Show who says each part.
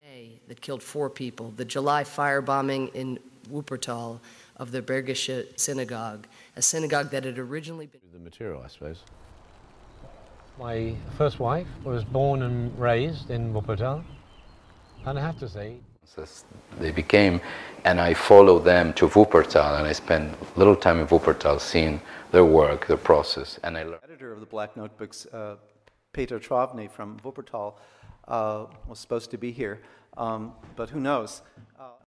Speaker 1: That killed 4 people, the July firebombing in Wuppertal of the Bergische synagogue, a synagogue that had originally been...
Speaker 2: The material, I suppose.
Speaker 3: My first wife was born and raised in Wuppertal, and I have to say...
Speaker 4: They became, and I followed them to Wuppertal, and I spent a little time in Wuppertal seeing their work, their process, and I learned.
Speaker 5: The editor of the Black Notebooks, Peter Travny from Wuppertal, was supposed to be here, but who knows.